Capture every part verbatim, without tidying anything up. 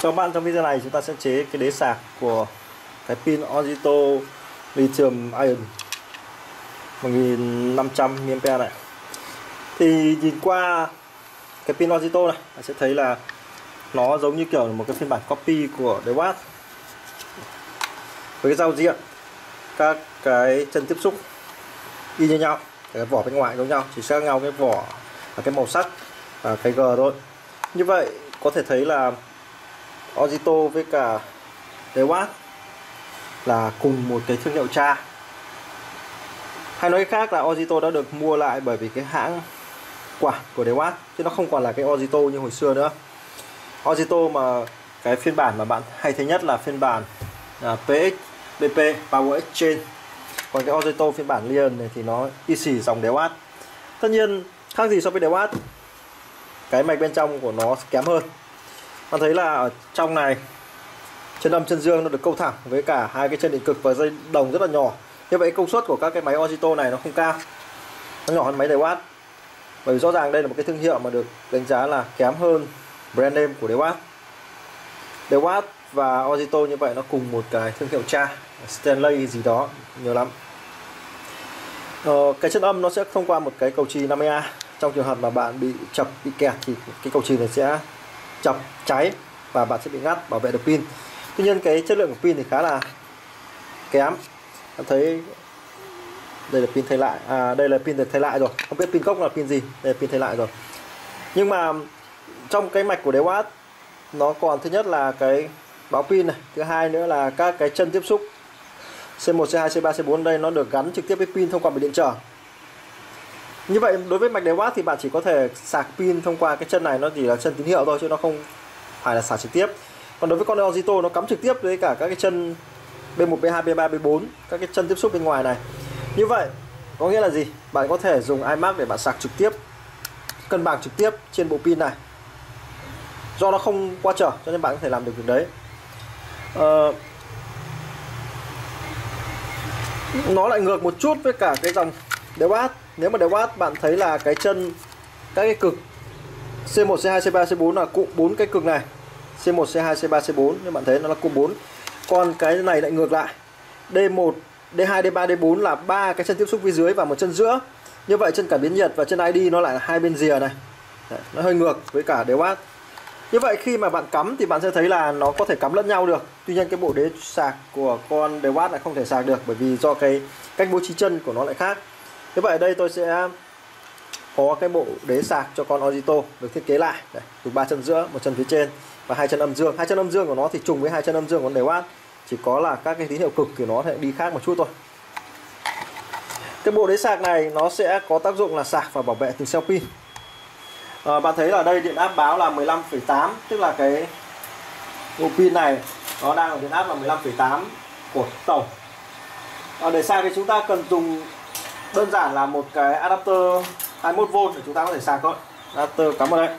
Cho bạn, trong video này chúng ta sẽ chế cái đế sạc của cái pin Ozito Lithium Ion một nghìn năm trăm mi li am pe này. Thì nhìn qua cái pin Ozito này, bạn sẽ thấy là nó giống như kiểu một cái phiên bản copy của DeWalt, với cái giao diện, các cái chân tiếp xúc y như nhau, cái vỏ bên ngoài giống nhau, chỉ khác nhau cái vỏ và cái màu sắc và cái G thôi. Như vậy có thể thấy là Ozito với cả DeWalt là cùng một cái thương hiệu cha. Hay nói cách khác là Ozito đã được mua lại bởi vì cái hãng quản của DeWalt, chứ nó không còn là cái Ozito như hồi xưa nữa. Ozito mà cái phiên bản mà bạn hay thấy nhất là phiên bản à, pê ích bê pê Power Exchange. Còn cái Ozito phiên bản Lion này thì nó y xì dòng DeWalt. Tất nhiên khác gì so với DeWalt, cái mạch bên trong của nó kém hơn. Bạn thấy là ở trong này chân âm chân dương nó được câu thẳng với cả hai cái chân điện cực và dây đồng rất là nhỏ. Như vậy công suất của các cái máy Ozito này nó không cao, nó nhỏ hơn máy DeWalt. Bởi vì rõ ràng đây là một cái thương hiệu mà được đánh giá là kém hơn brand name của DeWalt. DeWalt và Ozito như vậy nó cùng một cái thương hiệu cha, Stanley gì đó, nhiều lắm. Ờ, cái chân âm nó sẽ thông qua một cái cầu chì năm mươi A. Trong trường hợp mà bạn bị chập, bị kẹt thì cái cầu chì này sẽ chập cháy và bạn sẽ bị ngắt, bảo vệ được pin. Tuy nhiên cái chất lượng của pin thì khá là kém. Bạn thấy đây là pin thay lại, à đây là pin được thay lại rồi, không biết pin gốc là pin gì, đây là pin thay lại rồi. Nhưng mà trong cái mạch của DeWalt nó còn thứ nhất là cái báo pin này, thứ hai nữa là các cái chân tiếp xúc C một, C hai, C ba, C bốn đây nó được gắn trực tiếp với pin thông qua bị điện trở. Như vậy đối với mạch DeWalt thì bạn chỉ có thể sạc pin thông qua cái chân này, nó chỉ là chân tín hiệu thôi chứ nó không phải là sạc trực tiếp. Còn đối với con Ozito nó cắm trực tiếp với cả các cái chân B một, B hai, B ba, B bốn, các cái chân tiếp xúc bên ngoài này. Như vậy có nghĩa là gì? Bạn có thể dùng iMac để bạn sạc trực tiếp, cân bằng trực tiếp trên bộ pin này. Do nó không qua trở cho nên bạn có thể làm được việc đấy. Ờ, nó lại ngược một chút với cả cái dòng DeWalt. Nếu mà DeWalt bạn thấy là cái chân, các cái cực C một, C hai, C ba, C bốn là cụm bốn cái cực này, C một, C hai, C ba, C bốn, nhưng bạn thấy nó là cụm bốn. Còn cái này lại ngược lại, D một, D hai, D ba, D bốn là ba cái chân tiếp xúc phía dưới và một chân giữa. Như vậy chân cảm biến nhiệt và chân i đê nó lại là hai bên rìa này. Đấy, nó hơi ngược với cả DeWalt. Như vậy khi mà bạn cắm thì bạn sẽ thấy là nó có thể cắm lẫn nhau được. Tuy nhiên cái bộ đế sạc của con DeWalt lại không thể sạc được, bởi vì do cái cách bố trí chân của nó lại khác. Như vậy ở đây tôi sẽ có cái bộ đế sạc cho con Ozito được thiết kế lại. Đây, dùng ba chân giữa, một chân phía trên và hai chân âm dương. Hai chân âm dương của nó thì trùng với hai chân âm dương của con DeWalt, chỉ có là các cái tín hiệu cực của nó sẽ đi khác một chút thôi. Cái bộ đế sạc này nó sẽ có tác dụng là sạc và bảo vệ từng cell pin. À, bạn thấy là đây điện áp báo là mười lăm phẩy tám, tức là cái bộ pin này nó đang ở điện áp là mười lăm phẩy tám của tổng. À, để sạc thì chúng ta cần dùng đơn giản là một cái adapter hai mươi mốt vôn để chúng ta có thể sạc thôi. Adapter cắm vào đây.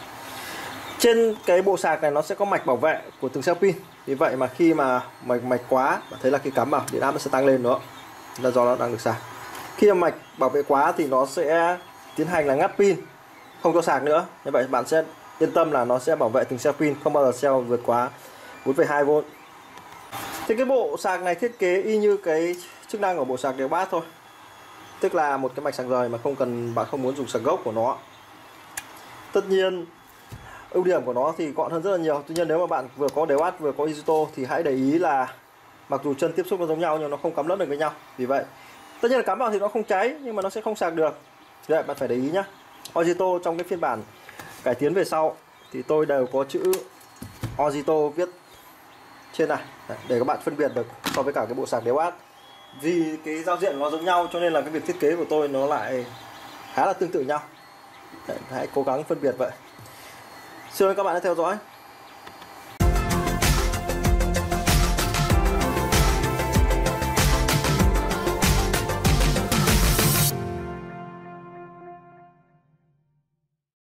Trên cái bộ sạc này nó sẽ có mạch bảo vệ của từng cell pin. Vì vậy mà khi mà mạch mạch quá, bạn thấy là khi cắm vào điện áp nó sẽ tăng lên nữa, là do nó đang được sạc. Khi mà mạch bảo vệ quá thì nó sẽ tiến hành là ngắt pin, không cho sạc nữa. Như vậy bạn sẽ yên tâm là nó sẽ bảo vệ từng cell pin, không bao giờ cell vượt quá bốn phẩy hai vôn. Thì cái bộ sạc này thiết kế y như cái chức năng của bộ sạc DeWalt thôi, tức là một cái mạch sạc rời mà không cần, bạn không muốn dùng sạc gốc của nó. Tất nhiên ưu điểm của nó thì gọn hơn rất là nhiều. Tuy nhiên nếu mà bạn vừa có DeWalt vừa có Ozito thì hãy để ý là mặc dù chân tiếp xúc nó giống nhau nhưng nó không cắm lẫn được với nhau. Vì vậy tất nhiên là cắm vào thì nó không cháy nhưng mà nó sẽ không sạc được. Vì vậy bạn phải để ý nhé. Ozito trong cái phiên bản cải tiến về sau thì tôi đều có chữ Ozito viết trên này để các bạn phân biệt được so với cả cái bộ sạc DeWalt. Vì cái giao diện nó giống nhau cho nên là cái việc thiết kế của tôi nó lại khá là tương tự nhau. Đấy, hãy cố gắng phân biệt vậy. Xin ơn các bạn đã theo dõi.